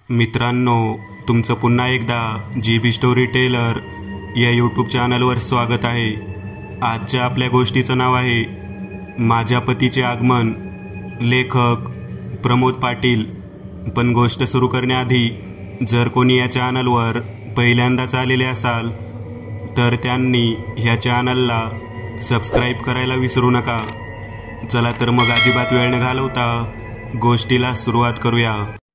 मित्रांनो, तुमचं पुन्हा एकदा GB स्टोरी टेलर या यूट्यूब चॅनलवर स्वागत आहे। आजच्या आपल्या गोष्टीचं नाव आहे माझ्या पतीचे आगमन। लेखक प्रमोद पाटील। पण गोष्ट सुरू करण्याआधी जर कोणी या चॅनलवर पहिल्यांदाच आलेले असाल तर त्यांनी ह्या चॅनलला सबस्क्राईब करायला विसरू नका। चला तर मग अजिबात वेळ न घालवता गोष्टीला सुरुवात करूया।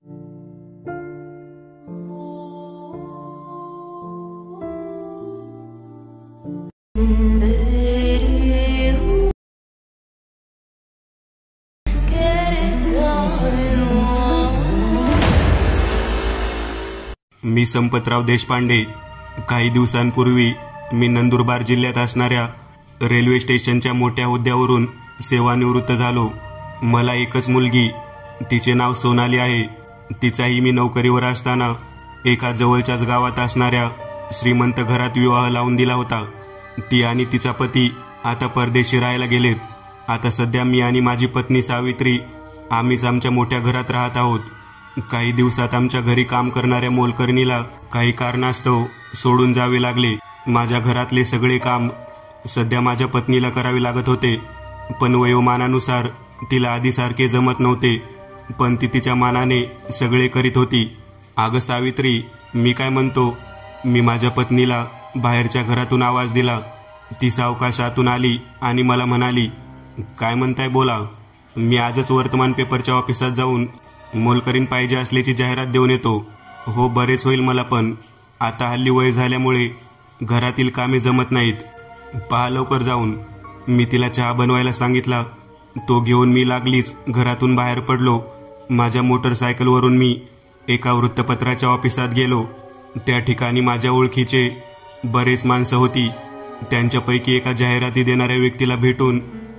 मी संपतराव देशपांडे। काही दिवसांपूर्वी मी नंदुरबार जिल्ह्यात असणाऱ्या रेल्वे स्टेशनच्या मोठ्या हुद्द्यावरून सेवानिवृत्त झालो। मला एकच मुलगी, तिचे नाव सोनाली आहे। तिचाही मी नोकरीवर असताना एका जवळच्याच गावात असणाऱ्या श्रीमंत घरात विवाह लावून दिला होता। ती आणि तिचा पती आता परदेशी राहायला गेलेत। आता सध्या मी आणि माझी पत्नी सावित्री आम्हीच आमच्या मोठ्या घरात राहत आहोत। काही दिवसात आमच्या घरी काम करणाऱ्या मोलकरणीला काही कारणास्तव सोडून जावे लागले। माझ्या घरातले सगळे काम सध्या माझ्या पत्नीला करावे लागत होते, पण वयोमानानुसार तिला आधीसारखे जमत नव्हते, पण ती तिच्या मानाने सगळे करीत होती। अगं सावित्री, मी काय म्हणतो, मी माझ्या पत्नीला बाहेरच्या घरातून आवाज दिला। ती सावकाशातून आली आणि मला म्हणाली, काय म्हणताय बोला। मी आजच वर्तमान पेपरच्या ऑफिसात जाऊन मोलकरीण पाहिजे असल्याची जाहिरात देऊन येतो। हो, बरेच होईल मला, पण आता हल्ली वय झाल्यामुळे घरातील कामे जमत नाहीत। पहा लवकर जाऊन। मी तिला चहा बनवायला सांगितला। तो घेऊन मी लागलीच घरातून बाहेर पडलो। माझ्या मोटरसायकलवरून मी एका वृत्तपत्राच्या ऑफिसात गेलो। त्या ठिकाणी माझ्या ओळखीचे बरेच माणसं होती। त्यांच्यापैकी एका जाहिराती देणाऱ्या व्यक्तीला भेटून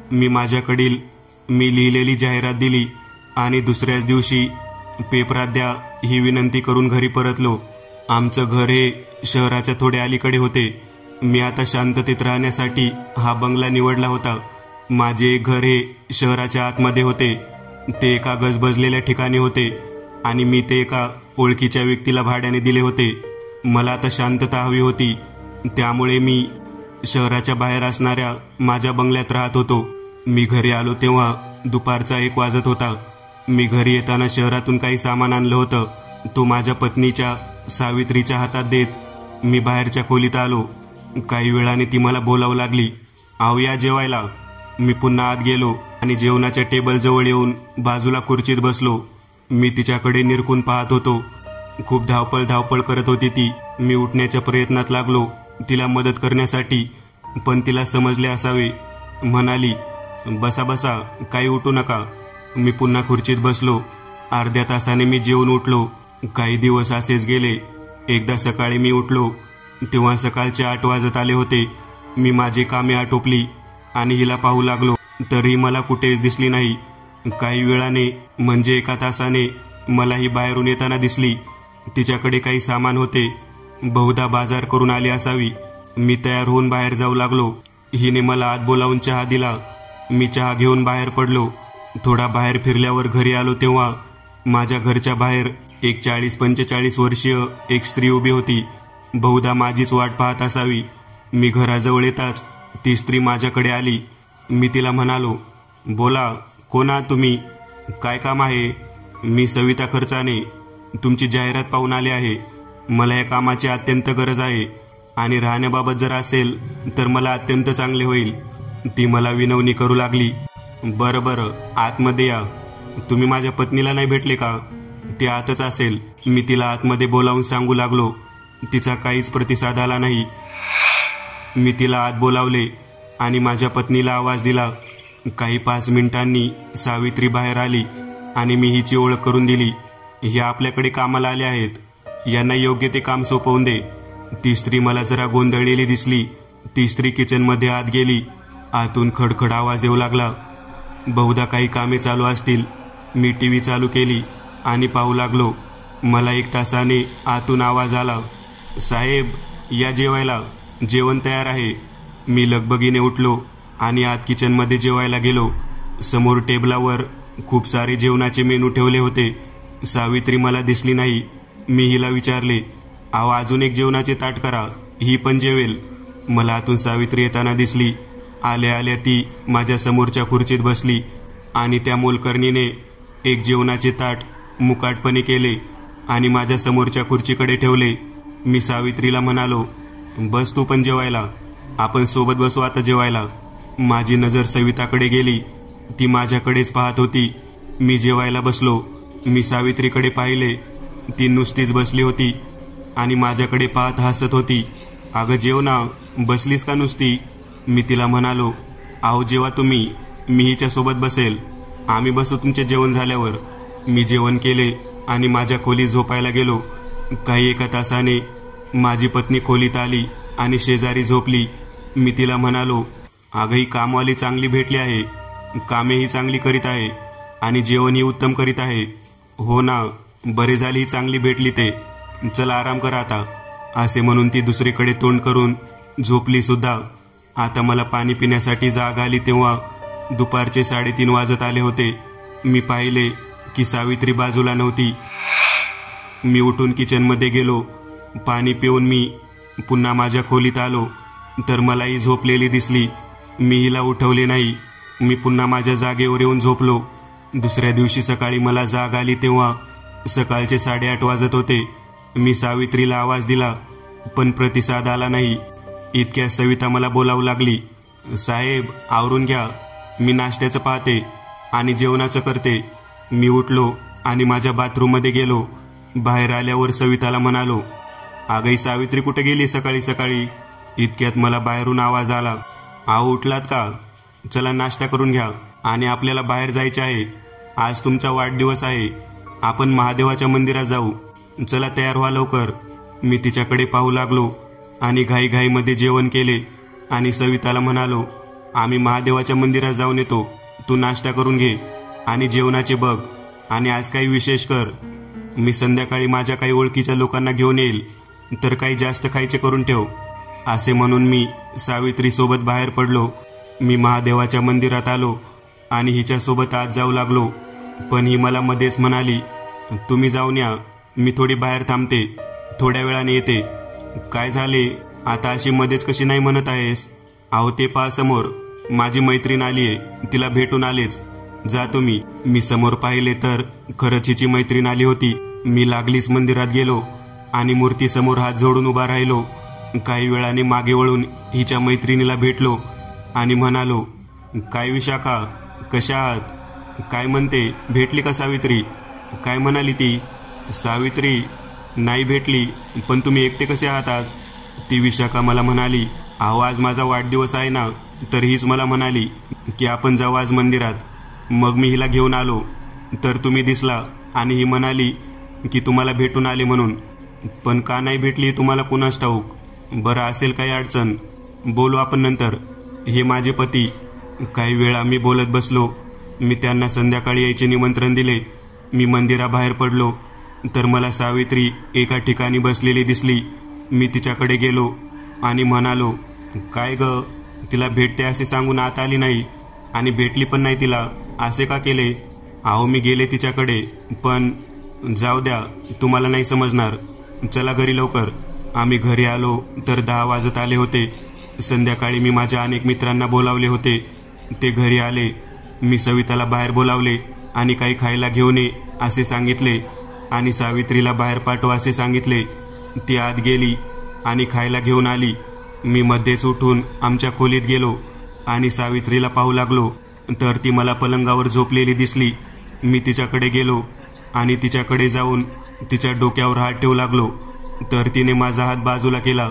मी लिहिलेली जाहिरात दिली आणि दुसऱ्याच दिवशी पेपरात द्या ही विनंती करून घरी परतलो। आमचं घर हे शहराच्या थोडे अलीकडे होते। मी आता शांततेत राहण्यासाठी हा बंगला निवडला होता। माझे घर हे शहराच्या आतमध्ये होते। ते एका गजबजलेल्या ठिकाणी होते आणि मी ते एका ओळखीच्या व्यक्तीला भाड्याने दिले होते। मला आता शांतता हवी होती, त्यामुळे मी शहराच्या बाहेर असणाऱ्या माझ्या बंगल्यात राहत होतो। मी घरी आलो तेव्हा दुपारचा 1 वाजत होता। मी घरी येताना शहरातून काही सामान आणलं होतं। तो माझ्या पत्नीच्या सावित्रीच्या हातात देत मी बाहेरच्या खोलीत आलो। काही वेळाने ती मला बोलावं लागली, आहो या जेवायला। मी पुन्हा आत गेलो आणि जेवणाच्या टेबल जवळ येऊन बाजूला खुर्चीत बसलो। मी तिच्याकडे निरखून पाहत होतो। खूप धावपळ करत होती ती। मी उठण्याच्या प्रयत्नात लागलो तिला मदत करण्यासाठी, पण तिला समजले असावे। म्हणाली, बसा बसा, काही उठू नका। मी पुन्हा खुर्चीत बसलो। अर्ध्या तासाने मी जेवून उठलो। काही दिवस असेच गेले। एकदा सकाळी मी उठलो तेव्हा सकाळचे 8 वाजत आले होते। मी माझी कामे आटोपली आणि हिला पाहू लागलो, तरी मला कुठेच दिसली नाही। काही वेळाने म्हणजे 1 तासाने मला ही बाहेरून येताना दिसली। तिच्याकडे काही सामान होते, बहुधा बाजार करून आली असावी। मी तयार होऊन बाहेर जाऊ लागलो। हिने मला आत बोलावून चहा दिला। मी चहा घेऊन बाहेर पडलो। थोडा बाहेर फिरल्यावर घरी आलो तेव्हा माझ्या घरच्या बाहेर एक 40-45 वर्षीय एक स्त्री उभी होती। बहुधा माझीच वाट पाहत असावी। मी घराजवळ येताच ती स्त्री माझ्याकडे आली। मी तिला म्हणालो, बोला, कोण आहात तुम्ही, काय काम आहे। मी सविता खर्चाने, तुमची जाहिरात पाहून आले आहे। मला या कामाची अत्यंत गरज आहे आणि राहण्याबाबत जर असेल तर मला अत्यंत चांगले होईल। ती मला विनवणी करू लागली। बरं, आतमध्ये या। तुम्ही माझ्या पत्नीला नाही भेटले का, ती आतच असेल। मी तिला आतमध्ये बोलावून सांगू लागलो। तिचा काहीच प्रतिसाद आला नाही। मी तिला आत बोलावले आणि माझ्या पत्नीला आवाज दिला। काही 5 मिनिटांनी सावित्री बाहेर आली आणि मी हिची ओळख करून दिली। ह्या आपल्याकडे कामाला आल्या आहेत, यांना योग्य ते काम सोपवून दे। ती स्त्री मला जरा गोंधळलेली दिसली। ती स्त्री किचनमध्ये आत गेली। आतून खडखड आवाज येऊ लागला। बहुधा काही कामे चालू असतील। मी टीव्ही चालू केली आणि पाहू लागलो। मला 1 तासाने आतून आवाज आला, साहेब या जेवायला, जेवण तयार आहे। मी लगबगीने उठलो आणि आत किचनमध्ये जेवायला गेलो। समोर टेबलावर खूप सारे जेवणाचे मेनू ठेवले होते। सावित्री मला दिसली नाही। मी हिला विचारले, अहो अजून एक जेवणाचे ताट करा, ही पण जेवेल. मला आतून सावित्री येताना दिसली. आल्या आल्या ती माझ्या समोरच्या खुर्चीत बसली आणि त्या मोलकरणीने एक जेवणाचे ताट मुकाटपणे केले आणि माझ्या समोरच्या खुर्चीकडे ठेवले. मी सावित्रीला म्हणालो, बस तू पण जेवायला, आपण सोबत बसू आता जेवायला. माझी नजर सविताकडे गेली. ती माझ्याकडेच पाहत होती. मी जेवायला बसलो. मी सावित्रीकडे पाहिले. ती नुसतीच बसली होती आणि माझ्याकडे पाहत हसत होती. अगं जेव ना, बसलीस का नुसती? मी तिला म्हणालो, अहो जेवा तुम्ही, मी हिच्यासोबत बसेल, आम्ही बसू तुमचे जेवण झाल्यावर. मी जेवण केले आणि माझ्या खोलीत झोपायला गेलो. काही एका तासाने माझी पत्नी खोलीत आली आणि शेजारी झोपली. मी तिला म्हणालो, अगं ही कामवाली चांगली भेटली आहे, कामेही चांगली करीत आहे आणि जेवणही उत्तम करीत आहे. हो ना, बरे झाली ही चांगली भेटली ते, चला आराम करा आता, असे म्हणून ती दुसरीकडे तोंड करून झोपली सुद्धा. आता मला पाणी पिण्यासाठी जाग आली तेव्हा दुपारचे 3:30 वाजत आले होते. मी पाहिले की सावित्री बाजूला नव्हती. मी उठून किचनमध्ये गेलो. पाणी पिऊन मी पुन्हा माझ्या खोलीत आलो तर मलाही झोपलेली दिसली. मी हिला उठवले नाही. मी पुन्हा माझ्या जागेवर येऊन झोपलो. दुसऱ्या दिवशी सकाळी मला जाग आली तेव्हा सकाळचे 8:30 वाजत होते. मी सावित्रीला आवाज दिला पण प्रतिसाद आला नाही. इतक्या सविता मला बोलावू लागली, साहेब आवरून घ्या, मी नाश्त्याचं पाहते आणि जेवणाचं करते. मी उठलो आणि माझ्या बाथरूममध्ये गेलो. बाहेर आल्यावर सविताला म्हणालो, अगं सावित्री कुठे गेली सकाळी सकाळी? इतक्यात मला बाहेरून आवाज आला, अहो उठलात का? चला नाश्ता करून घ्या आणि आपल्याला बाहेर जायचे आहे. आज तुमचा वाढदिवस आहे, आपण महादेवाच्या मंदिरात जाऊ, चला तयार व्हा लवकर. मी तिच्याकडे पाहू लागलो आणि घाईघाईमध्ये जेवण केले आणि सविताला म्हणालो, आम्ही महादेवाच्या मंदिरात जाऊन येतो, तू नाश्ता करून घे आणि जेवणाचे बघ आणि आज काही विशेष कर. मी संध्याकाळी माझ्या काही ओळखीच्या लोकांना घेऊन येईल, तर काही जास्त खायचे करून ठेव. असे म्हणून मी सावित्री सोबत बाहेर पडलो. मी महादेवाच्या मंदिरात आलो आणि हिच्यासोबत आत जाऊ लागलो. पण ही मला मध्येच म्हणाली, तुम्ही जाऊन या, मी थोडी बाहेर थांबते, थोड्या वेळाने येते. काय झाले आता अशी मध्येच कशी नाही म्हणत आहेस? अहो ते पहा समोर माझी मैत्रीण आलीये, तिला भेटून आलेच, जा तुम्ही. मी समोर पाहिले तर खरंच हिची मैत्रीण आली होती. मी लागलीच मंदिरात गेलो आणि मूर्तीसमोर हात जोडून उभा राहिलो. काही वेळाने मागे वळून हिच्या मैत्रिणीला भेटलो आणि म्हणालो, काय विशाखा, कशा आहात? काय म्हणते, भेटली का सावित्री? काय म्हणाली ती? सावित्री नाही भेटली, पण तुम्ही एकटे कसे आहात आज? ती विशाखा मला म्हणाली, अहो आज माझा वाढदिवस आहे ना. तर हीच मला म्हणाली की आपण जाऊ आज मंदिरात. मग मी हिला घेऊन आलो तर तुम्ही दिसला आणि ही म्हणाली की तुम्हाला भेटून आले म्हणून. पण का नाही भेटली तुम्हाला कुणास ठाऊक. बरं असेल काही अडचण, बोलू आपण नंतर. हे माझे पती. काही वेळा मी बोलत बसलो. मी त्यांना संध्याकाळी यायचे निमंत्रण दिले. मी मंदिराबाहेर पडलो तर मला सावित्री एका ठिकाणी बसलेली दिसली. मी तिच्याकडे गेलो आणि म्हणालो, काय ग, तिला भेटते असे सांगून आत आली नाही आणि भेटली पण नाही तिला, असे का केले? अहो मी गेले तिच्याकडे, पण जाऊ द्या, तुम्हाला नाही समजणार, चला घरी लवकर. आम्ही घरी आलो तर 10 वाजत आले होते. संध्याकाळी मी माझ्या अनेक मित्रांना बोलावले होते. ते घरी आले. मी सविताला बाहेर बोलावले आणि काही खायला घेऊन ये असे सांगितले आणि सावित्रीला बाहेर पाठवा असे सांगितले. ती आत गेली आणि खायला घेऊन आली. मी मध्येच उठून आमच्या खोलीत गेलो आणि सावित्रीला पाहू लागलो तर ती मला पलंगावर झोपलेली दिसली. मी तिच्याकडे गेलो आणि तिच्याकडे जाऊन तिच्या डोक्यावर हात ठेवू लागलो तर तिने माझा हात बाजूला केला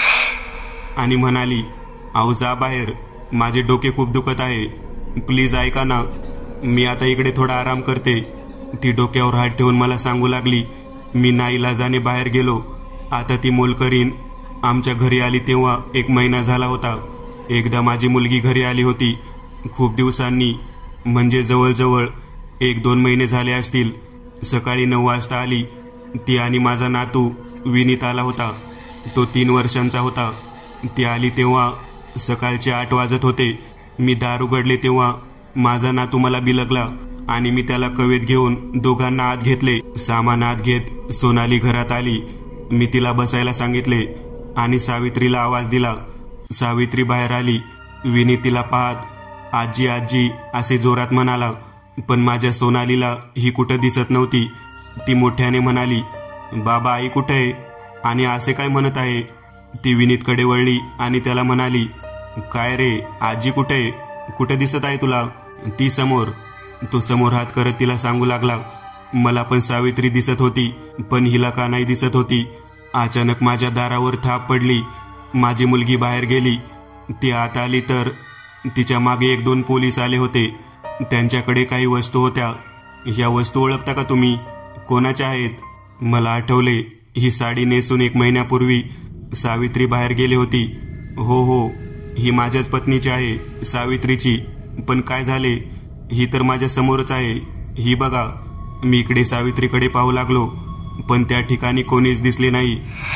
आणि म्हणाली, अहो जा बाहेर, माझे डोके खूप दुखत आहे, प्लीज ऐका ना, मी आता इकडे थोडा आराम करते. ती डोक्यावर हात ठेवून मला सांगू लागली. मी नाईलाजाने बाहेर गेलो. आता ती मोलकरीण आमच्या घरी आली तेव्हा 1 महिना झाला होता. एकदा माझी मुलगी घरी आली होती, खूप दिवसांनी, म्हणजे जवळजवळ 1-2 महिने झाले असतील. सकाळी 9 वाजता आली. ती आणि माझा नातू विनीत आला होता. तो 3 वर्षांचा होता. ती आली तेव्हा सकाळचे 8 वाजत होते. मी दार उघडले तेव्हा माझा नातू मला बिलगला आणि मी त्याला कवेत घेऊन दोघांना आत घेतले. सामान आत घेत सोनाली घरात आली. मी तिला बसायला सांगितले आणि सावित्रीला आवाज दिला. सावित्री बाहेर आली. विनी तिला पाहत आजी आजी असे जोरात म्हणाला, पण माझ्या सोनालीला ही कुठं दिसत नव्हती. ती मोठ्याने म्हणाली, बाबा आई कुठे आहे आणि असे काय म्हणत आहे? ती विनीतकडे वळली आणि त्याला म्हणाली, काय रे आजी कुठे आहे? कुठे दिसत आहे तुला? ती समोर. तो समोर हात करत तिला सांगू लागला, मला पण सावित्री दिसत होती, पण हिला का नाही दिसत होती? अचानक माझ्या दारावर थाप पडली. माझी मुलगी बाहेर गेली. ती आत आली तर तिच्या मागे 1-2 पोलीस आले होते. त्यांच्याकडे काही वस्तू होत्या. ह्या वस्तू ओळखता का तुम्ही? कोणाच्या आहेत? मला आठवले, ही साडी नेसून 1 महिन्यापूर्वी सावित्री बाहेर गेली होती. हो, ही माझ्याच पत्नीची आहे, सावित्रीची. पण काय झाले? ही तर माझ्या समोरच आहे. ही बघा. मी इकडे सावित्रीकडे पाहू लागलो, पण त्या ठिकाणी कोणीच दिसले नाही.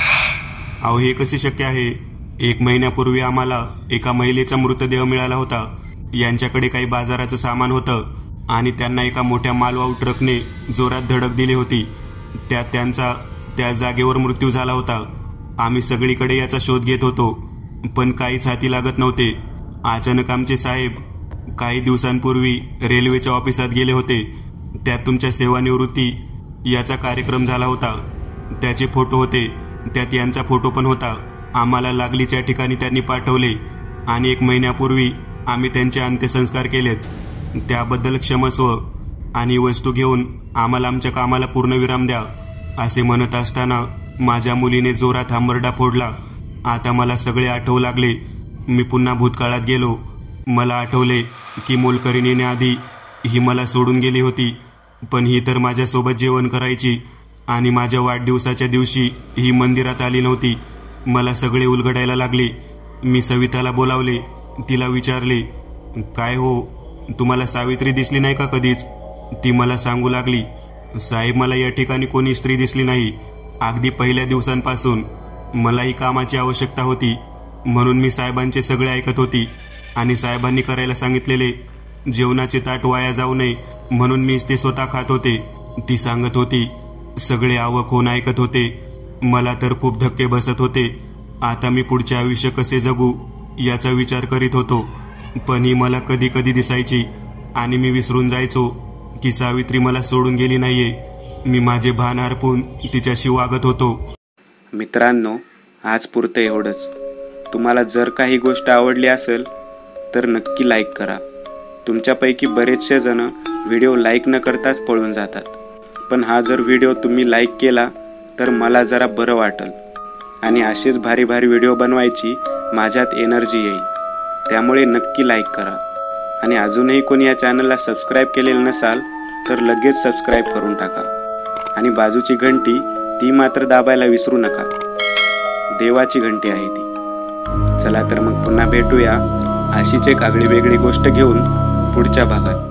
अहो हे कसे शक्य आहे? 1 महिन्यापूर्वी आम्हाला एका महिलेचा मृतदेह मिळाला होता. यांच्याकडे काही बाजाराचं सामान होतं आणि त्यांना एका मोठ्या मालवाहू ट्रकने जोरात धडक दिली होती. त्यात त्यांचा त्या जागेवर मृत्यू झाला होता. आम्ही सगळीकडे याचा शोध घेत होतो, पण काहीच हाती लागत नव्हते. अचानक आमचे साहेब काही दिवसांपूर्वी रेल्वेच्या ऑफिसात गेले होते. त्यात तुमच्या सेवानिवृत्ती याचा कार्यक्रम झाला होता. त्याचे फोटो होते. त्यात यांचा फोटो पण होता. आम्हाला लागलीच्या ठिकाणी त्यांनी पाठवले आणि 1 महिन्यापूर्वी आम्ही त्यांचे अंत्यसंस्कार केलेत. त्याबद्दल क्षमस्व आणि वस्तू घेऊन आम्हाला आमच्या कामाला पूर्णविराम द्या. असे म्हणत असताना माझ्या मुलीने जोरात हांबरडा फोडला. आता मला सगळे आठवू लागले. मी पुन्हा भूतकाळात गेलो. मला आठवले की मोलकरीण येण्याआधी ही मला सोडून गेली होती, पण ही तर माझ्यासोबत जेवण करायची आणि माझ्या वाढदिवसाच्या दिवशी ही मंदिरात आली नव्हती. मला सगळे उलगडायला लागले. मी सविताला बोलावले. तिला विचारले, काय हो, तुम्हाला सावित्री दिसली नाही का कधीच? ती मला सांगू लागली, साहेब मला या ठिकाणी कोणी स्त्री दिसली नाही. अगदी पहिल्या दिवसांपासून मलाही कामाची आवश्यकता होती, म्हणून मी साहेबांचे सगळे ऐकत होती आणि साहेबांनी करायला सांगितलेले जेवणाचे ताट वाया जाऊ नये म्हणून मी ते स्वतः खात होते. ती सांगत होती. सगळे अवाक होऊन ऐकत होते. मला तर खूप धक्के बसत होते. आता मी पुढचे आयुष्य कसे जगू याचा विचार करीत होतो. पण ही मला कधी कधी दिसायची आणि मी विसरून जायचो की सावित्री मला सोडून गेली नाहीये. मी माझे भान हरपून तिच्याशी वागत होतो. मित्रांनो, आज पुरतं एवढंच. तुम्हाला जर काही गोष्ट आवडली असेल तर नक्की लाईक करा. तुमच्यापैकी बरेचसे जण व्हिडिओ लाईक न करताच पळून जातात, पण हा जर व्हिडिओ तुम्ही लाईक केला तर मला जरा बरं वाटेल आणि असेच भारी भारी व्हिडिओ बनवायची माझ्यात एनर्जी येईल. त्यामुळे नक्की लाईक करा आणि अजूनही कोणी या चॅनलला सबस्क्राईब केलेलं नसाल तर लगेच सबस्क्राईब करून टाका आणि बाजूची घंटी ती मात्र दाबायला विसरू नका. देवाची घंटी आहे ती. चला तर मग पुन्हा भेटूया अशीच एक आगळी वेगळी गोष्ट घेऊन पुढच्या भागात.